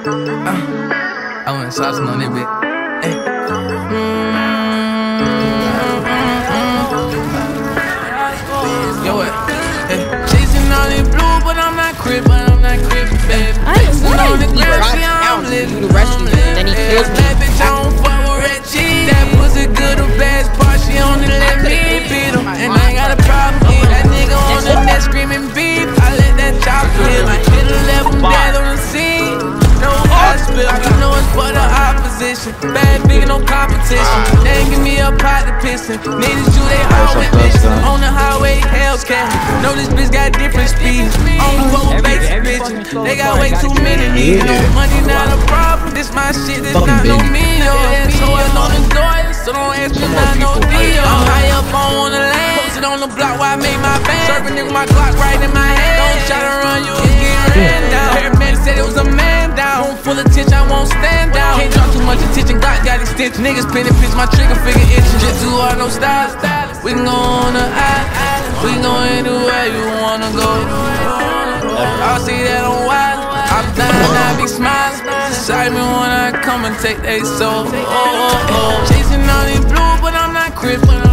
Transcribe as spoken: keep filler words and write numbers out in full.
I went saucing on that bit. Hey. Yo, what? Hey. Chasing all in blue, but I'm not crib, but I'm not crib, baby. Chasing on the grip, see how I'm living. Then he kills me. That bitch, I don't fuck with red cheese. That pussy good or bad part, she only let me beat him. And I ain't got a problem with that nigga on the net screaming beef. I let that chop hit him. Hit a level dead on the scene. No hospital, you know it's for the opposition. Bad big, no competition. They ain't give me a pot to pissin'. Niggas do they always bitchin'. On the highway, Hellcat. Know this bitch got different speeds. On the road, basic bitches. They got way too many niggas. No money not a problem. This my shit, this not no me. Yeah, so I know the door, so don't ask me not no deal. I'm high up on the land. Posted on the block while I make my band. Serving nigga my Glock right in my hand. Don't try to run, you get ran down. Paramedic said it was a man down. Room full of attention, I won't stand down. Can't draw too much attention, Glock got extension. Niggas pinning pitch, my trigger figure itching. Just too hard, no style. We can go on the island. We can go anywhere you wanna go. I'll see that on wild. I'm down, I be smiling. Side me when I come and take they soul. Oh, oh, oh. Chasing all in blue, but I'm not crib.